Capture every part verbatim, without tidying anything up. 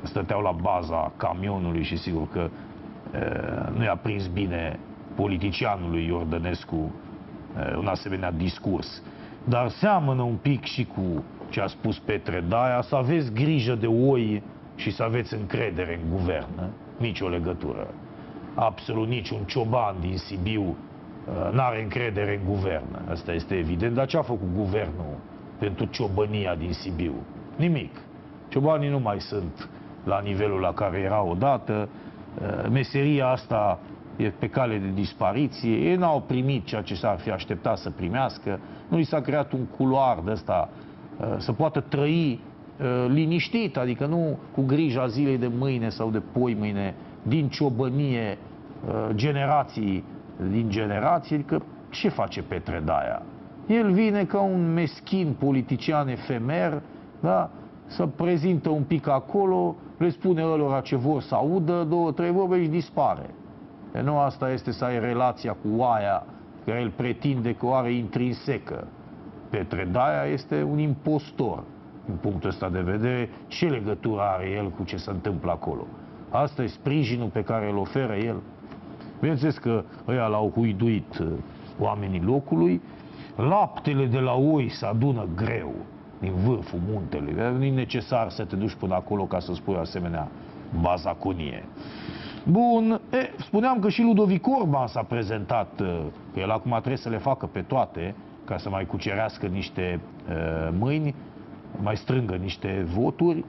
stăteau la baza camionului și sigur că uh, nu i-a prins bine politicianului Iordănescu uh, un asemenea discurs. Dar seamănă un pic și cu ce a spus Petre Daia, să aveți grijă de oi și să aveți încredere în guvern. Nici o legătură. Absolut niciun cioban din Sibiu n-are încredere în guvern. Asta este evident. Dar ce a făcut guvernul pentru ciobănia din Sibiu? Nimic. Ciobanii nu mai sunt la nivelul la care era odată. Meseria asta e pe cale de dispariție. Ei n-au primit ceea ce s-ar fi așteptat să primească. Nu li s-a creat un culoar de ăsta să poată trăi liniștit, adică nu cu grija zilei de mâine sau de poi mâine, din ciobănie, generații din generații, adică ce face Petre Daia? El vine ca un meschin politician efemer, da? Să prezintă un pic acolo, le spune ălora ce vor să audă, două, trei vorbe și dispare. E nu asta este să ai relația cu oaia care el pretinde că o are intrinsecă. Petre Daia este un impostor. Din punctul ăsta de vedere, ce legătură are el cu ce se întâmplă acolo? Asta e sprijinul pe care îl oferă el. Bineînțeles că ăia l-au huiduit oamenii locului. Laptele de la oi se adună greu din vârful muntelui. Nu e necesar să te duci până acolo ca să spui asemenea bazaconie. Bun, e, spuneam că și Ludovic Orban s-a prezentat, că el acum trebuie să le facă pe toate, ca să mai cucerească niște uh, mâini, mai strângă niște voturi,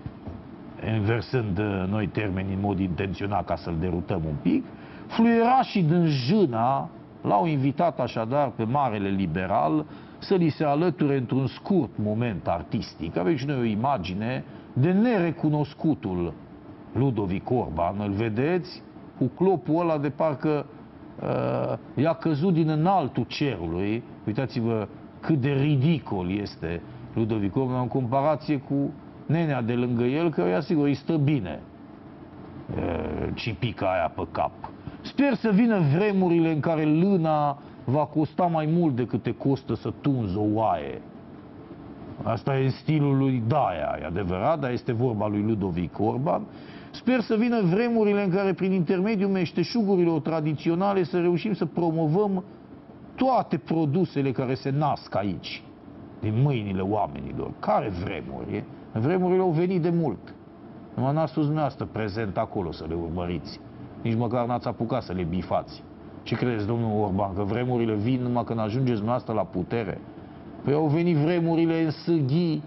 inversând uh, noi termeni în mod intenționat ca să-l derutăm un pic. Fluierașii din Jâna l-au invitat așadar pe marele liberal să li se alăture într-un scurt moment artistic. Avem și noi o imagine de nerecunoscutul Ludovic Orban, îl vedeți, cu clopul ăla de parcă uh, i-a căzut din înaltul cerului. Uitați-vă cât de ridicol este Ludovic Orban în comparație cu nenea de lângă el, că sigur îi stă bine uh, cipica aia pe cap. Sper să vină vremurile în care lâna va costa mai mult decât te costă să tunzi o oaie. Asta e în stilul lui Daia, e adevărat, dar este vorba lui Ludovic Orban. Sper să vină vremurile în care, prin intermediul meșteșugurilor tradiționale, să reușim să promovăm toate produsele care se nasc aici, din mâinile oamenilor. Care vremuri? Vremurile au venit de mult. Numai n-ați fost dumneavoastră prezent acolo să le urmăriți. Nici măcar n-ați apucat să le bifați. Ce credeți, domnul Orban, că vremurile vin numai când ajungeți dumneavoastră la putere? Păi au venit vremurile în sâghii,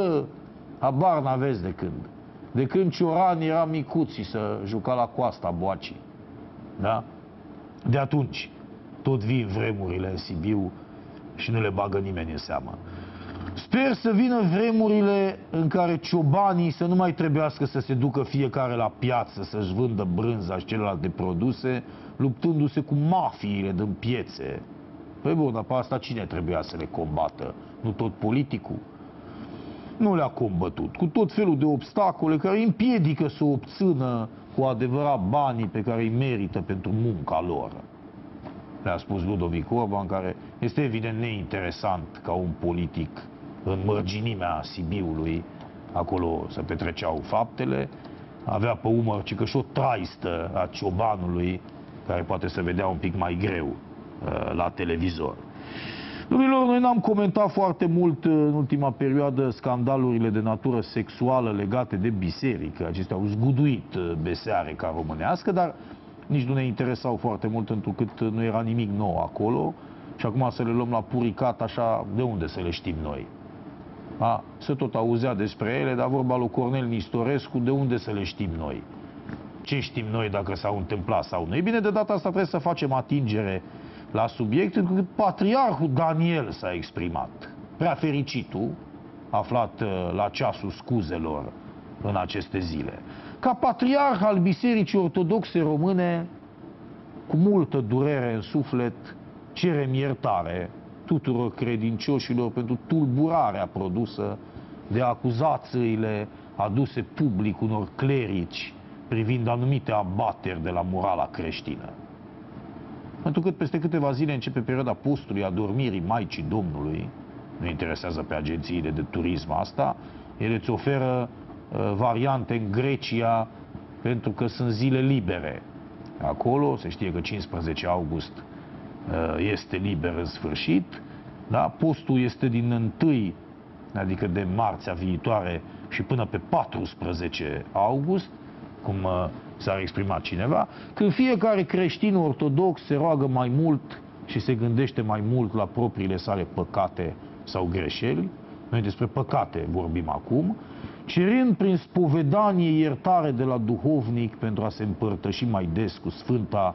habar n-aveți de când. De când Cioran era micuț și să juca la coasta Boacii. Da? De atunci, tot vin vremurile în Sibiu și nu le bagă nimeni în seamă. Sper să vină vremurile în care ciobanii să nu mai trebuiască să se ducă fiecare la piață să-și vândă brânza și celelalte produse, luptându-se cu mafiile din piețe. Păi bun, dar pe asta cine trebuia să le combată? Nu tot politicul? Nu le-a combătut, cu tot felul de obstacole care îi împiedică să obțină cu adevărat banii pe care îi merită pentru munca lor. Le-a spus Ludovic Orban, care este evident neinteresant ca un politic în mărginimea Sibiului, acolo se petreceau faptele, avea pe umăr cică și o traistă a ciobanului, care poate se vedea un pic mai greu uh, la televizor. Domnilor, noi n-am comentat foarte mult în ultima perioadă scandalurile de natură sexuală legate de biserică. Acestea au zguduit beseareca românească, dar nici nu ne interesau foarte mult, întrucât nu era nimic nou acolo. Și acum să le luăm la puricat, așa, de unde să le știm noi? A, se tot auzea despre ele, dar vorba lui Cornel Nistorescu, de unde să le știm noi? Ce știm noi dacă s-au întâmplat sau nu? Ei bine, de data asta trebuie să facem atingere la subiect, încât patriarhul Daniel s-a exprimat. Prea fericitul, aflat la ceasul scuzelor în aceste zile. Ca patriarh al Bisericii Ortodoxe Române, cu multă durere în suflet, cerem iertare tuturor credincioșilor pentru tulburarea produsă de acuzațiile aduse public unor clerici privind anumite abateri de la morala creștină. Pentru că peste câteva zile începe perioada postului adormirii Maicii Domnului, nu interesează pe agențiile de turism asta, ele îți oferă variante în Grecia, pentru că sunt zile libere. Acolo se știe că cincisprezece august este liber în sfârșit, da? Postul este din întâi, adică de marțea viitoare, și până pe paisprezece august, cum s-ar exprimat cineva, când fiecare creștin ortodox se roagă mai mult și se gândește mai mult la propriile sale păcate sau greșeli. Noi despre păcate vorbim acum, cerând prin spovedanie iertare de la duhovnic pentru a se împărtăși mai des cu Sfânta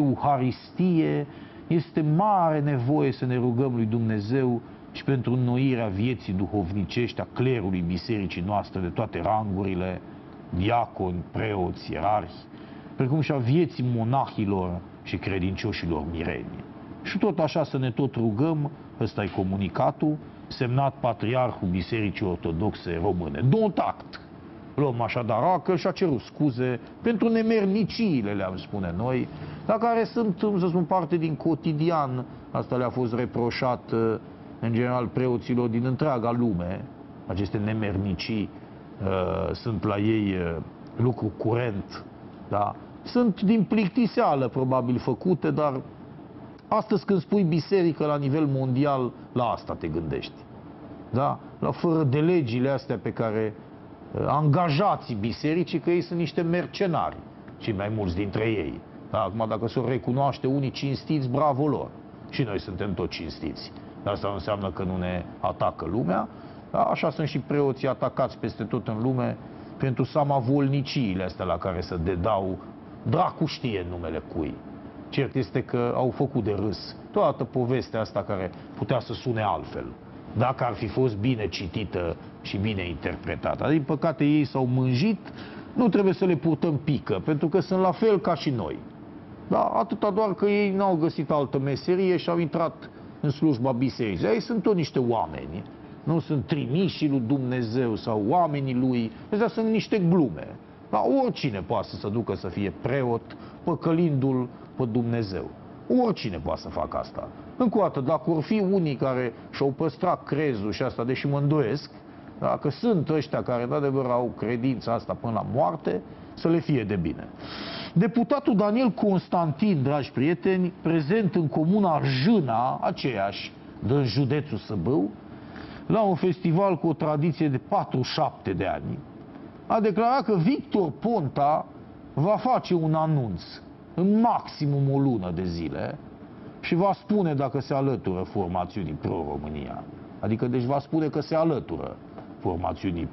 Euharistie. Este mare nevoie să ne rugăm lui Dumnezeu și pentru înnoirea vieții duhovnicești a clerului bisericii noastre de toate rangurile, diaconi, preoți, ierarhi, precum și a vieții monahilor și credincioșilor mireni. Și tot așa să ne tot rugăm, ăsta e comunicatul, semnat Patriarhul Bisericii Ortodoxe Române. Contact! Luăm așadar că și-a cerut scuze pentru nemerniciile, le-am spune noi, dar care sunt, cum să spun, parte din cotidian. Asta le-a fost reproșat în general preoților din întreaga lume. Aceste nemernicii uh, sunt la ei uh, lucru curent, da? Sunt din plictiseală probabil făcute, dar astăzi când spui biserică la nivel mondial, la asta te gândești. Da? La fără de legile astea pe care uh, angajații bisericii, că ei sunt niște mercenari, cei mai mulți dintre ei. Da? Acum dacă s-o recunoaște unii cinstiți, bravo lor. Și noi suntem tot cinstiți. Dar asta nu înseamnă că nu ne atacă lumea. Da? Așa sunt și preoții atacați peste tot în lume pentru samavolniciile astea la care se dedau, dracu știe numele cui. Cert este că au făcut de râs toată povestea asta care putea să sune altfel, dacă ar fi fost bine citită și bine interpretată. Din păcate ei s-au mânjit, nu trebuie să le purtăm pică, pentru că sunt la fel ca și noi. Da? Atâta doar că ei n-au găsit altă meserie și au intrat în slujba bisericii. Ei sunt tot niște oameni, nu sunt trimișii lui Dumnezeu sau oamenii lui, astea sunt niște glume. Dar oricine poate să se ducă să fie preot, păcălindu-l pe Dumnezeu. Oricine poate să facă asta. Încă o dată, dacă or fi unii care și-au păstrat crezul și asta, deși mă îndoiesc, dacă sunt ăștia care de adevăr au credința asta până la moarte, să le fie de bine. Deputatul Daniel Constantin, dragi prieteni, prezent în comuna Jâna, aceeași, din județul Săbău, la un festival cu o tradiție de patruzeci și șapte de ani, a declarat că Victor Ponta va face un anunț în maximum o lună de zile și va spune dacă se alătură formațiunii pro-România. Adică, deci va spune că se alătură formațiunii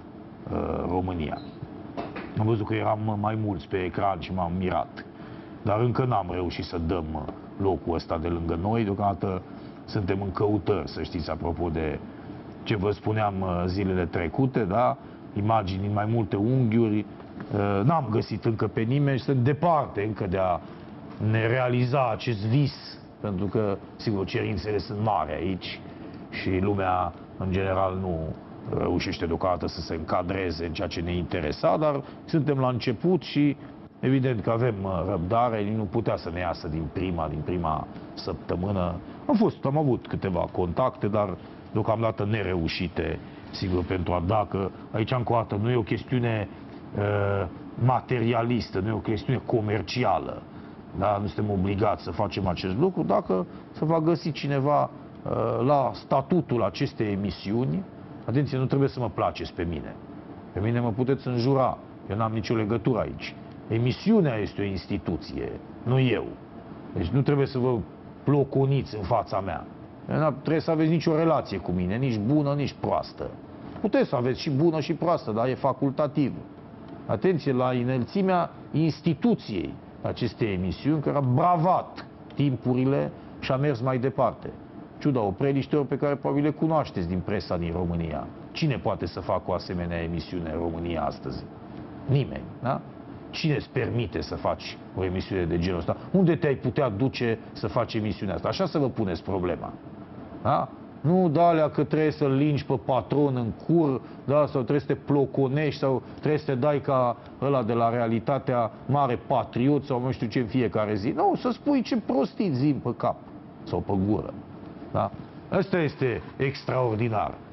pro-România. Am văzut că eram mai mulți pe ecran și m-am mirat. Dar încă n-am reușit să dăm locul ăsta de lângă noi. Deocamdată suntem în căutări, să știți, apropo de ce vă spuneam zilele trecute, da? Imagini din mai multe unghiuri. N-am găsit încă pe nimeni și sunt departe încă de a ne realiza acest vis, pentru că, sigur, cerințele sunt mari aici și lumea, în general, nu reușește deocamdată să se încadreze în ceea ce ne interesa, dar suntem la început și evident că avem răbdare, nu putea să ne iasă din prima, din prima săptămână. Am fost, am avut câteva contacte, dar deocamdată nereușite, sigur, pentru a da, că aici încă o dată nu e o chestiune uh, materialistă, nu e o chestiune comercială. Da? Nu suntem obligați să facem acest lucru, dacă se va găsi cineva uh, la statutul acestei emisiuni. Atenție, nu trebuie să mă placeți pe mine. Pe mine mă puteți înjura. Eu n-am nicio legătură aici. Emisiunea este o instituție, nu eu. Deci nu trebuie să vă ploconiți în fața mea. Nu trebuie să aveți nicio relație cu mine, nici bună, nici proastă. Puteți să aveți și bună și proastă, dar e facultativ. Atenție la înălțimea instituției acestei emisiuni, care a bravat timpurile și a mers mai departe. Ciuda opreliștilor pe care probabil le cunoașteți din presa din România. Cine poate să facă o asemenea emisiune în România astăzi? Nimeni, da? Cine îți permite să faci o emisiune de genul ăsta? Unde te-ai putea duce să faci emisiunea asta? Așa să vă puneți problema. Da? Nu de alea că trebuie să-l lingi pe patron în cur, da? Sau trebuie să te ploconești, sau trebuie să te dai ca ăla de la Realitatea mare patriot, sau nu știu ce în fiecare zi. Nu, să spui ce prostii zi pe cap sau pe gură. Da? Asta este extraordinar.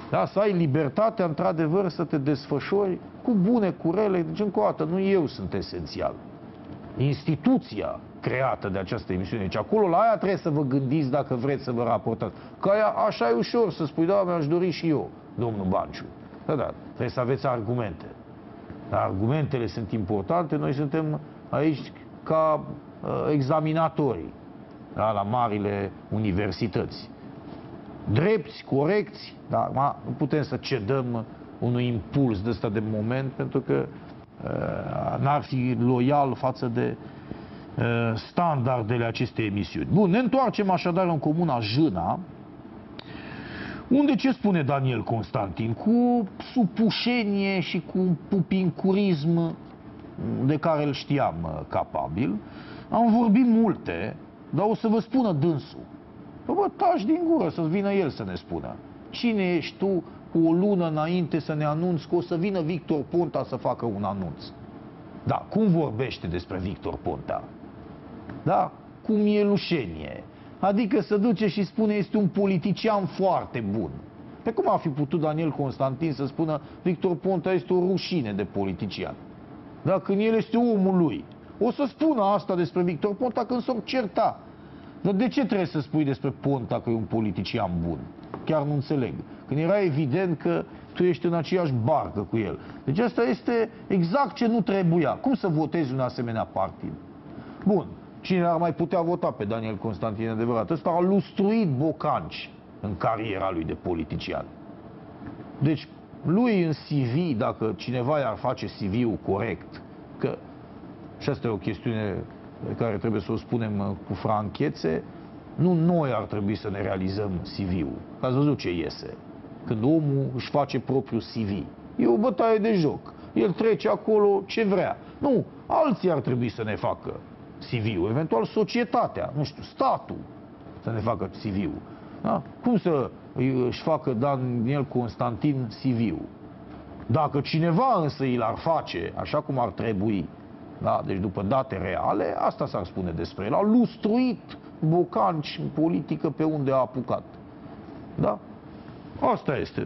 Da? Să ai libertatea, într-adevăr, să te desfășori cu bune, cu rele. Deci, încă o dată, nu eu sunt esențial. Instituția creată de această emisiune. Deci acolo la aia trebuie să vă gândiți dacă vreți să vă raportați. Că aia, așa e ușor să spui, da, mi-aș dori și eu, domnul Banciu. Da, da, trebuie să aveți argumente. Dar argumentele sunt importante, noi suntem aici ca uh, examinatorii, da, la marile universități. Drepți, corecți, dar nu putem să cedăm unui impuls de ăsta de moment, pentru că uh, n-ar fi loial față de uh, standardele acestei emisiuni. Bun, ne întoarcem așadar în comuna Jâna, unde ce spune Daniel Constantin? Cu supușenie și cu un pupincurism de care îl știam capabil, am vorbit multe, dar o să vă spună dânsul. Bă, taci din gură, să vină el să ne spună. Cine ești tu cu o lună înainte să ne anunți că o să vină Victor Ponta să facă un anunț? Da, cum vorbește despre Victor Ponta? Da, cu mielușenie. Adică se duce și spune, este un politician foarte bun. Pe cum ar fi putut Daniel Constantin să spună Victor Ponta este o rușine de politician? Da, când el este omul lui. O să spună asta despre Victor Ponta când s-o certa. Dar de ce trebuie să spui despre Ponta că e un politician bun? Chiar nu înțeleg. Când era evident că tu ești în aceeași barcă cu el. Deci asta este exact ce nu trebuia. Cum să votezi un asemenea partid? Bun. Cine ar mai putea vota pe Daniel Constantin, adevărat? Ăsta a lustruit bocanci în cariera lui de politician. Deci, lui în C V, dacă cineva i-ar face C V-ul corect, că și asta e o chestiune pe care trebuie să o spunem cu franchețe, nu noi ar trebui să ne realizăm C V-ul. Ați văzut ce iese când omul își face propriul C V. E o bătaie de joc. El trece acolo ce vrea. Nu, alții ar trebui să ne facă C V-ul, eventual societatea, nu știu, statul să ne facă C V-ul. Da? Cum să își facă Daniel Constantin C V-ul? Dacă cineva însă îi l-ar face așa cum ar trebui, da? Deci după date reale, asta s-ar spune despre el. A lustruit bocanci în politică pe unde a apucat. Da? Asta este.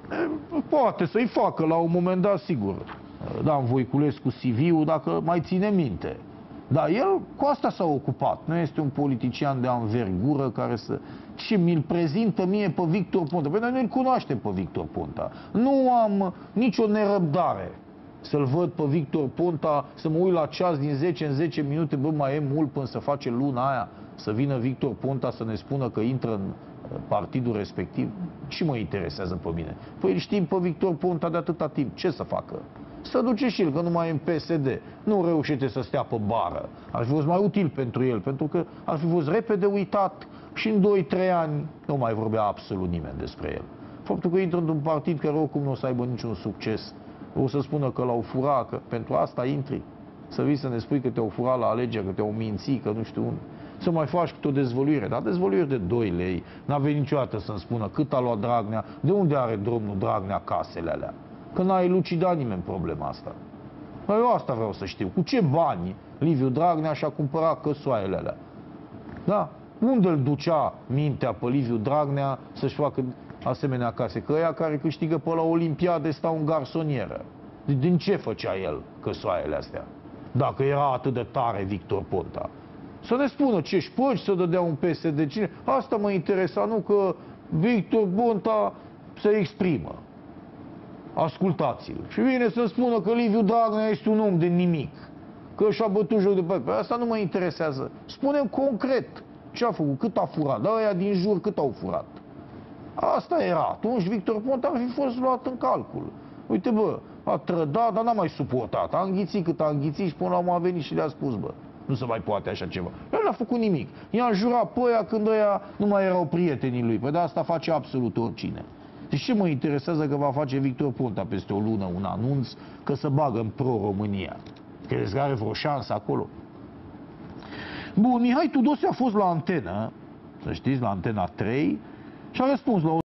Poate să-i facă la un moment dat, sigur. Dan Voiculescu C V-ul, dacă mai ține minte. Dar el cu asta s-a ocupat. Nu este un politician de anvergură care să... Și mi-l prezintă mie pe Victor Ponta. Păi noi nu-l cunoaștem pe Victor Ponta. Nu am nicio nerăbdare să-l văd pe Victor Ponta, să mă uit la ceas din zece în zece minute, bă, mai e mult până să face luna aia, să vină Victor Ponta să ne spună că intră în partidul respectiv. Ce mă interesează pe mine? Păi îl știm pe Victor Ponta de atâta timp. Ce să facă? Să duce și el, că nu mai e în P S D. Nu reușește să stea pe bară. Ar fi fost mai util pentru el, pentru că ar fi fost repede uitat și în doi trei ani nu mai vorbea absolut nimeni despre el. Faptul că intră într-un partid care oricum nu o să aibă niciun succes, o să spună că l-au furat, că pentru asta intri. Să vii să ne spui că te-au furat la alegeri, că te-au mințit, că nu știu unde. Să mai faci câte o dezvăluire, dar dezvăluiri de doi lei. N-a venit niciodată să-mi spună cât a luat Dragnea, de unde are domnul Dragnea casele alea. Că n-a elucidat nimeni problema asta. Eu asta vreau să știu. Cu ce bani Liviu Dragnea și-a cumpărat căsoaiele alea? Da? Unde îl ducea mintea pe Liviu Dragnea să-și facă asemenea case? Că ăia care câștigă pe la Olimpiade stau în garsonieră. Din ce făcea el căsoaiele astea? Dacă era atât de tare Victor Ponta. Să ne spună ce șpăci să dădea un P S D. Cine? Asta mă interesa, nu că Victor Ponta se exprimă. Ascultați-l. Și vine să spună că Liviu Dragnea este un om de nimic. Că și-a bătut joc de pe asta nu mă interesează. Spune-mi concret ce a făcut, cât a furat. Dar ăia din jur cât au furat. Asta era. Atunci Victor Ponta ar fi fost luat în calcul. Uite, bă, a trădat, dar n-a mai suportat. A înghițit cât a înghițit și până la urmă a venit și le-a spus, bă, nu se mai poate așa ceva. El n-a făcut nimic. I-a înjurat pe ăia când ăia nu mai erau prietenii lui. Păi de asta face absolut oricine. Deci ce mă interesează că va face Victor Ponta peste o lună un anunț că se bagă în Pro-România? Credeți că are vreo șansă acolo? Bun, Mihai Tudose a fost la antenă, să știți, la Antena trei și a răspuns la o